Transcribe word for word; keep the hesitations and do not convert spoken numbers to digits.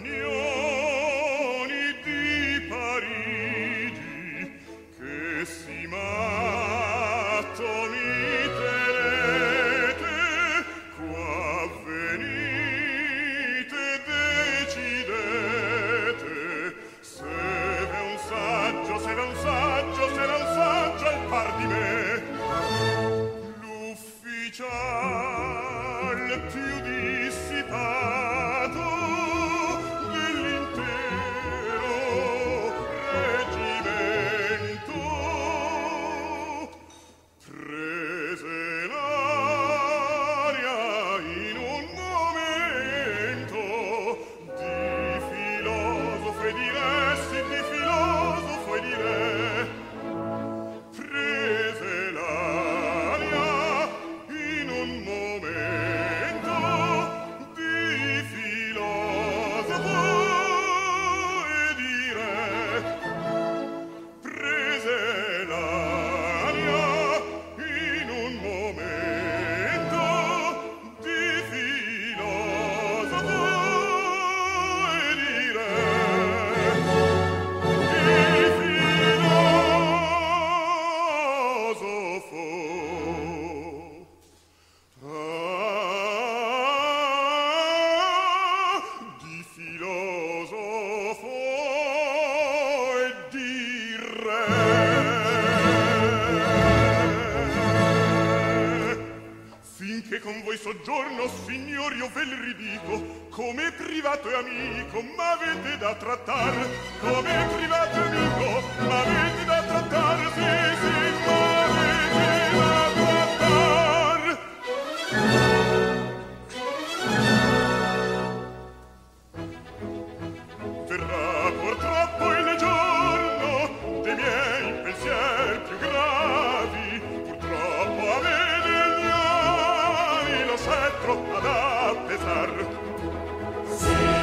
companioni di Parigi, che si matto mi tenete, qua venite, decidete, se v'è un saggio, se v'è un saggio, se v'è un saggio al par di me, l'ufficial più dissipato dell'intero reggimento prese l'aria in un momento di filosofo e di re, sì, di filosofo e di re, prese l'aria in un momento di filosofo e di re, prese l'aria in un momento di filosofo e di re, di filosofo. Ah, di filosofo e di re. Finché con voi soggiorno, signori, io ve l ridico, come privato e amico m'avete da trattar, come privato e amico m'avete da trattar, sì, sì, m'avete da trattar. Verrà purtroppo il giorno dei miei pensier più gravi, purtroppo a me negli anni lo scettro ad appesar. Sì.